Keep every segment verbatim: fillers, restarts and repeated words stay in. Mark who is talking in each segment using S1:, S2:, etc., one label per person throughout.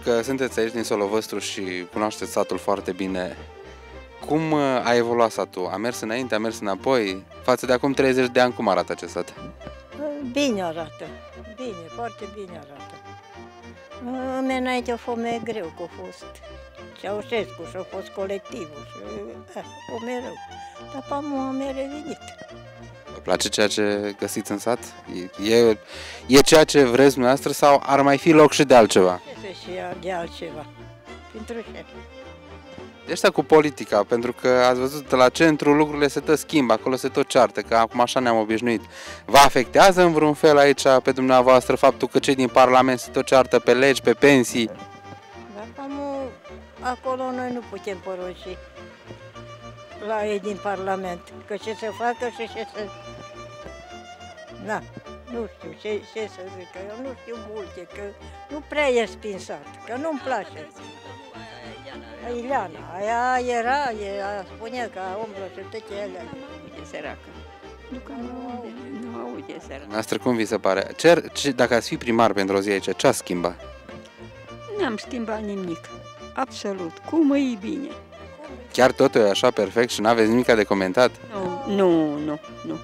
S1: că sunteți aici din Solovăstru și cunoașteți satul foarte bine, cum a evoluat satul? A mers înainte, a mers înapoi? Față de acum treizeci de ani, cum arată acest sat?
S2: Bine arată, bine, foarte bine arată. Îmi înainte a fost mai greu, că a fost Ceaușescu și a fost colectivul și a fost mereu. Dar pe am mai revenit.
S1: Vă place ceea ce găsiți în sat? E, e ceea ce vreți dumneavoastră sau ar mai fi loc și de altceva?
S2: Ce să și de altceva? Pentru ce?
S1: De asta cu politica, pentru că ați văzut la centru lucrurile se tot schimbă, acolo se tot ceartă, că acum așa ne-am obișnuit. Vă afectează în vreun fel aici pe dumneavoastră faptul că cei din Parlament se tot ceartă pe legi, pe pensii?
S2: Dar cam acolo noi nu putem porunci la ei din Parlament, că ce să facă și ce să... Da, nu știu ce, ce să zic, că eu nu știu multe, că nu prea e spinsat, că nu-mi place. Ileana, aia era, ea spunea că umblă și toate ele.
S3: E săracă. Nu că nu aude, nu aude săracă.
S1: Noastră cum vi se pare? Cer, ce, dacă ați fi primar pentru o zi aici, ce ați schimba?
S3: N-am schimbat nimic. Absolut. Cum e bine.
S1: Chiar totul e așa perfect și n-aveți nimic de comentat?
S3: Nu, nu, nu, nu.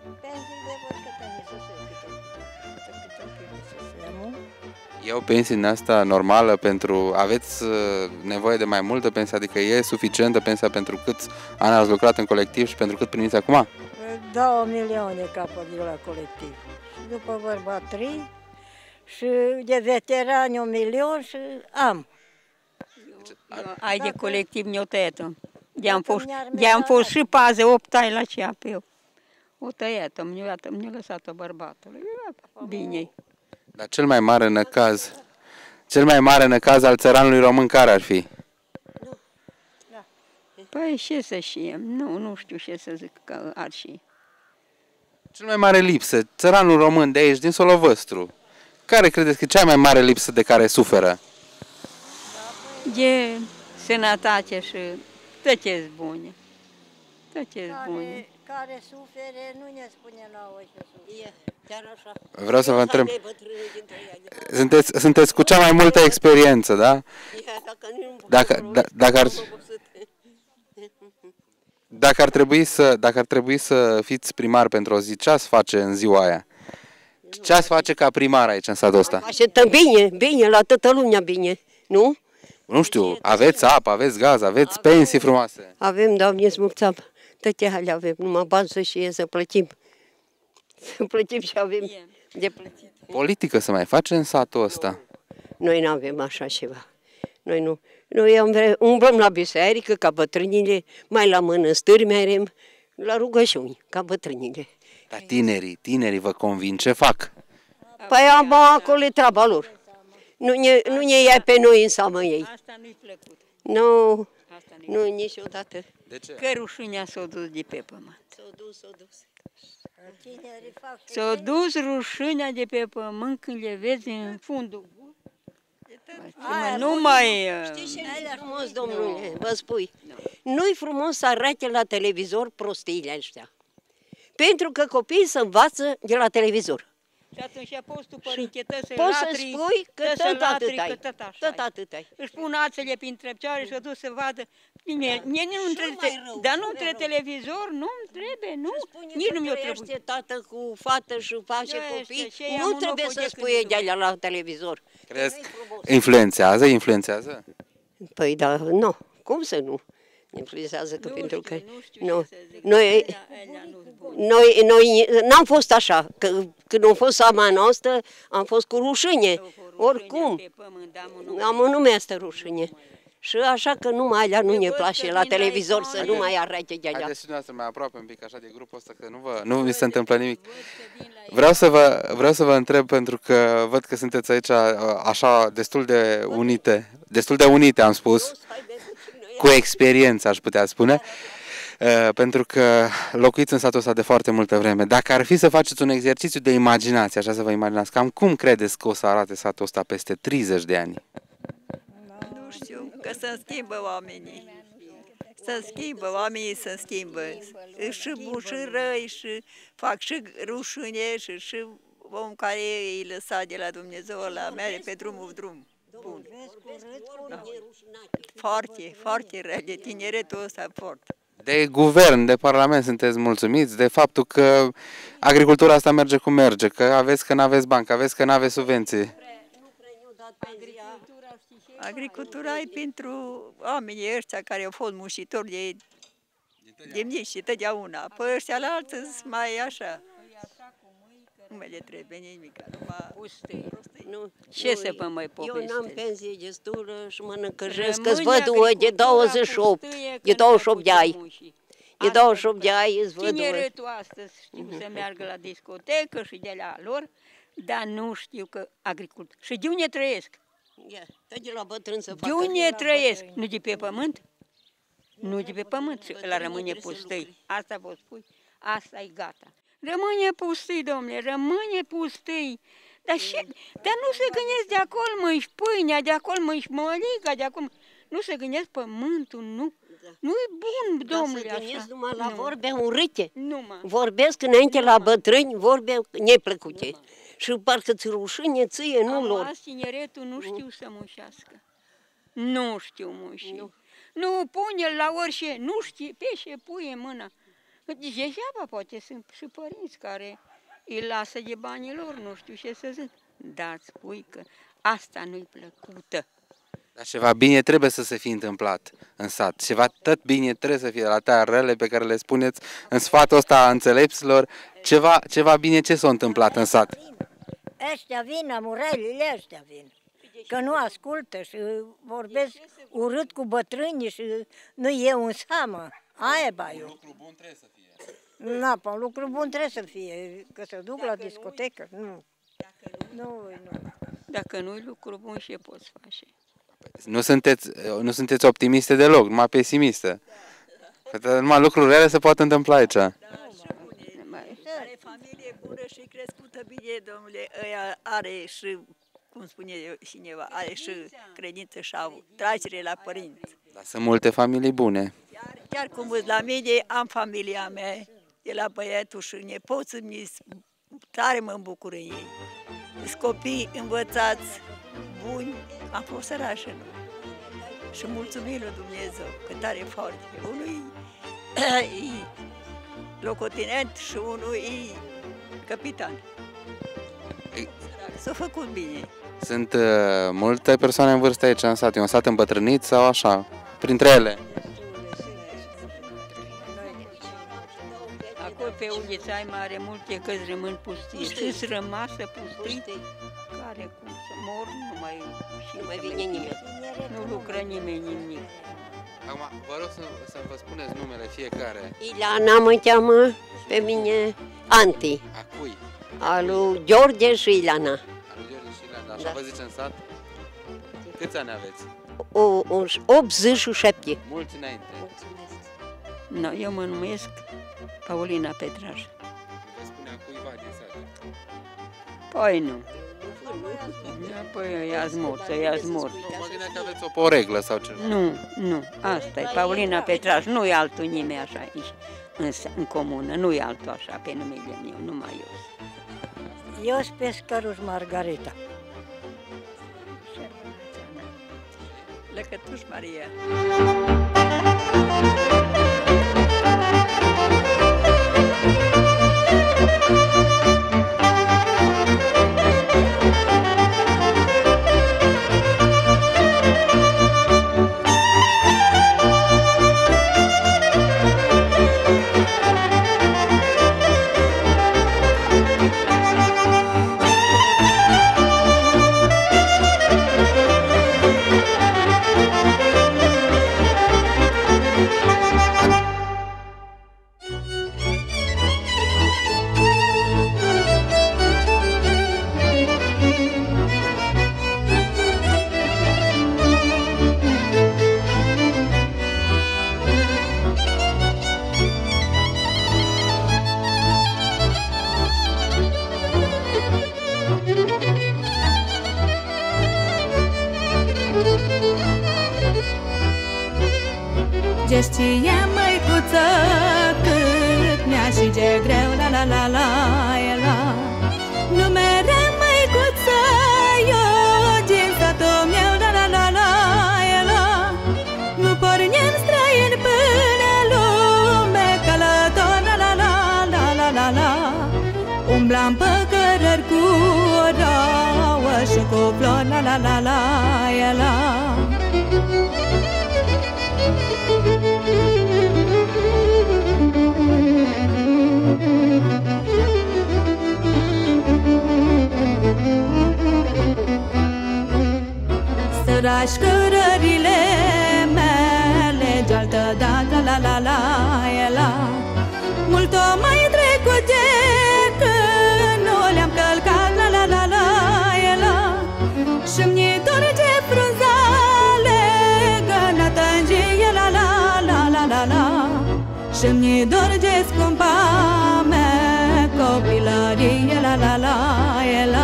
S1: E o pensie din asta normală pentru... Aveți nevoie de mai multă pensie? Adică e suficientă pensia pentru câți ani ați lucrat în colectiv și pentru cât primiți acum?
S2: Două milioane capăt de la colectiv. Și după bărbatrii și de veterani un milion și am.
S3: Eu, ai de colectiv ne-o tăiat-o. De-am fost, de-am fost și pază opt ani la C A P. O tăiat-o, mi-a lăsat-o bărbatului. Bine.
S1: Dar cel mai mare năcaz, cel mai mare năcaz al țăranului român care ar fi?
S3: Păi ce să știm, nu, nu știu ce să zic că ar fi.
S1: Cel mai mare lipsă, țăranul român de aici, din Solovăstru, care credeți că e cea mai mare lipsă de care suferă?
S3: De sănătate și toate bune. Toate bune.
S2: Care sufere, nu ne spune la o ce sufere. Chiar așa.
S1: Vreau să vă întreb, sunteți, sunteți cu cea mai multă experiență, da? Dacă, da, dacă, ar, dacă, ar trebui să, dacă ar trebui să fiți primar pentru o zi, ce ați face în ziua aia? Ce ați face ca primar aici în satul ăsta?
S4: Așteptăm bine, bine, la toată lumea bine, nu?
S1: Nu știu, aveți apă, aveți gaz, aveți pensii frumoase.
S4: Avem, Doamne, mulți apă. Toate alea avem, numai bani să și să plătim. Să plătim și avem de plătit.
S1: Politică să mai face în satul ăsta?
S4: Noi nu avem așa ceva. Noi nu. Noi umblăm la biserică ca bătrânile, mai la mănăstâri merem, la rugăciuni, ca bătrânile.
S1: Dar tinerii, tinerii vă convin ce fac?
S4: Păi am acolo e treaba lor. Nu ne, nu ne ia pe noi în seamă ei.
S3: Asta nu-i plăcut.
S4: Nu, nu niciodată.
S1: De ce?
S3: Că rușinea s-a dus de pe pământ.
S4: S-a dus, s-a dus.
S3: S-a dus rușinea de pe pământ când le vezi în fundul. Nu mai...
S4: Știi ce nu-i frumos, domnule, vă spui? Nu-i frumos să arate la televizor prostiile astea. Pentru că copiii se învață de la televizor.
S3: Și atunci poți tu, părinte, tă să
S4: Poți să
S3: latri,
S4: spui că
S3: tă să
S4: tot
S3: latri,
S4: atât ai.
S3: că tot așa
S4: Tot
S3: ai.
S4: atât ai.
S3: Își pun ațele printre picioare și o duc să vadă. Bine, da. nu între, dar nu între televizor, nu-mi trebuie, nu, nici nu mi-o trebuie.
S4: Tată cu fată și face
S3: Da,
S4: copii,
S3: este, ce
S4: nu
S3: am
S4: trebuie
S3: un
S4: să
S3: ochi
S4: spui
S3: de
S4: de alea la televizor.
S1: Crezi? Influențează, influențează?
S4: Păi da, nu, cum să nu? Influențează că
S3: Nu
S4: pentru
S3: știu,
S4: că
S3: nu știu
S4: nu,
S3: ce să zic.
S4: noi,
S3: Alea- alea nu-s bune.
S4: noi, noi n-am fost așa, că când am fost sama noastră, am fost cu rușine,
S3: Cu rușinea
S4: oricum,
S3: pe pământ, am un nume.
S4: am un nume asta rușine. Și așa că numai alea nu
S3: Eu
S4: ne
S3: văd
S4: place
S3: că
S4: la
S3: din
S4: televizor
S3: iPhone-
S4: să nu mai arate de alea.
S1: Haideți și dumneavoastră mai aproape un pic așa de grupul ăsta, că nu, vă, nu vi se întâmplă nimic. Vreau să, vă, vreau să vă întreb, pentru că văd că sunteți aici așa destul de unite, destul de unite am spus, cu experiență aș putea spune, pentru că locuiți în satul ăsta de foarte multă vreme. Dacă ar fi să faceți un exercițiu de imaginație, așa să vă imaginați, cam cum credeți că o să arate satul ăsta peste treizeci de ani?
S5: Nu știu, că se schimbă oamenii. Se schimbă, oamenii se schimbă. E și bun și răi și fac și rușine și și om care îi lăsa de la Dumnezeu la mere pe drumul drum. spun. Foarte, foarte rele, tineretul ăsta foarte.
S1: De guvern, de parlament sunteți mulțumiți de faptul că agricultura asta merge cum merge, că aveți că n-aveți bani, că aveți că n-aveți subvenții?
S5: Agricultura e pentru oamenii ăștia care au fost muncitori de, de mici și totdeauna. Păi ăștia la alții sunt mai așa. Nu mai le trebuie nimic.
S3: Nu. Ce să vă mai
S4: Eu
S3: povestesc?
S4: n-am pensie destulă și mănâncă jesc, că-ți văduvă de douăzeci și opt, de douăzeci și opt de ani. De douăzeci și opt de ani îți văduvă.
S3: Tineretul astăzi știu să meargă la discotecă și de la lor, dar nu știu că agricultură. Și de unde trăiesc?
S4: De la bătrân să
S3: De unde trăiesc? Nu de pe pământ? Nu de pe pământ și ăla rămâne pustii. Asta vă spui, asta e gata. Rămâne pustii, domnule, rămâne pustii. Dar, și, dar nu se gândesc de acolo mă-și pâinea, de acolo mă-și mălica, de acolo... Nu se gândesc pământul, nu. Nu-i bun, domnule,
S4: așa. Dar se gândesc numai la
S3: nu.
S4: vorbe urâte.
S3: Numai.
S4: Vorbesc înainte la bătrâni, vorbe neplăcute. Și parcă ți rușine, ție, nu lor.
S3: Azi tineretul nu știu să mușească. Nu știu muși. Nu, nu pune la orice, nu știe, pește, puie mâna. Degeaba poate sunt și părinți care îi lasă de banii lor, nu știu ce să zic. Dar spui că asta nu-i plăcută.
S1: Dar ceva bine trebuie să se fi întâmplat în sat. Ceva tot bine trebuie să fie la tăia rele pe care le spuneți în sfatul ăsta a înțelepților. Ceva, ceva bine ce s-a întâmplat în sat?
S2: Ăștia vin, amurelile ăștia vin. Că nu ascultă și vorbesc urât cu bătrânii și nu e un seamă. Aia e baiul.
S1: Lucru bun trebuie să fie.
S2: Na, pe un lucru bun trebuie să fie, că se duc la discotecă. Nu. Nu, nu.
S3: Dacă nu-i lucru bun, ce poți face?
S1: Nu sunteți, nu sunteți optimiste deloc, numai pesimistă. Că numai lucruri rele se pot întâmpla aici.
S5: Are familie bună și crescută bine, domnule, ăia are și, cum spune cineva, are și credință și au tragere la părinți.
S1: Dar sunt multe familii bune.
S5: Chiar, chiar cum îți la mine, am familia mea, de la băiatul și nepoții mi tare mă îmbucură ei. Sunt copii învățați, buni, am fost sărașă, nu? Și mulțumim lui Dumnezeu, că tare foarte. Unul e locotenent și unul e capitan. S-a făcut bine.
S1: Sunt uh, multe persoane în vârstă aici în sat. E un sat îmbătrânit sau așa? Printre ele?
S3: Acolo pe ulița ai mare multe căți rămân pustii. Și-s rămasă pustii, care cum să mor, nu mai,
S4: Nu mai vine nimeni.
S3: nu lucră nimeni nimic.
S1: Acum, vă rog să, să vă spuneți numele fiecare.
S4: Ileana mă cheamă pe mine Anti,
S1: A cui?
S4: al lui George și Ileana.
S1: A lui George și Ileana. Așa
S4: Da.
S1: vă zice în sat? Câți ani aveți?
S4: O, o, optzeci și șapte.
S1: Mulți înainte.
S3: No, eu mă numesc Paulina Petraș.
S1: Vă spunea cuiva din sat.
S3: Păi nu. Păi i-ați mort, i-ați mort.
S1: Nu, mă gândeam că aveți o poreglă sau ceva.
S3: Nu, nu, asta e Paulina Petraș, nu e altul nimeni așa aici, în, în comună, nu e altul așa pe numele meu, numai eu.
S2: Eu sunt pescăruș Margareta.
S5: Lăcătuș Maria.
S6: Ce știe măicuță cât mi-a și ce greu, la la la la la. Nu mere măicuță, eu din satul meu, la la la e la. Sărași cărările mele, gealtă dată la la la e la. Mult o mai trecut de când nu le-am călcat la la la la e la. Și-mi torge frunzale gănată în gie la la la la la la. Și-mi dorge scumpa mea copilărie la la la e la.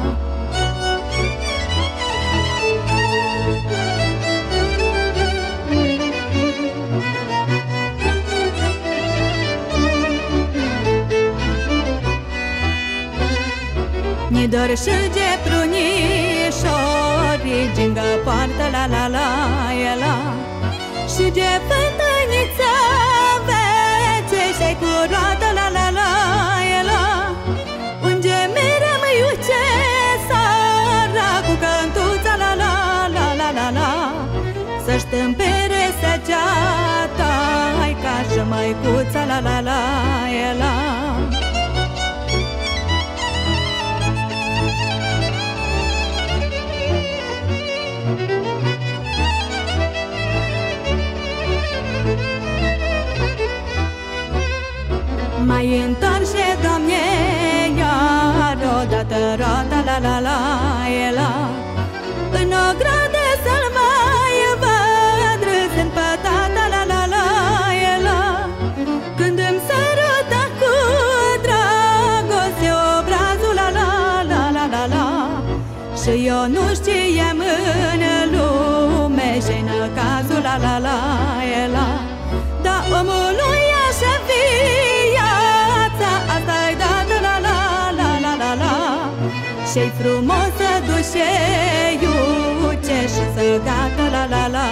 S6: Ni dor și de prunișori, gingă poartă la la la e la. Și de fântânița vețe și-ai curată la la la e la. Unde mereu mă iuce sara cu cântuța la la la la la la. Să-și tâmpere săgeata-i ca și măicuța la la la e la. Mai întoarce, Doamne, iar odată roata la la la e la. În o gradă să-l mai văd râzând pătata la la la e la. Când îmi sărută cu dragoste obrazul la la la la la la. Și eu nu știam în lume și-n cazul la la la e la. Dar omului așa viața, asta-i dată la la la la la la. Și-i frumos să duce iuce și să gata la la la.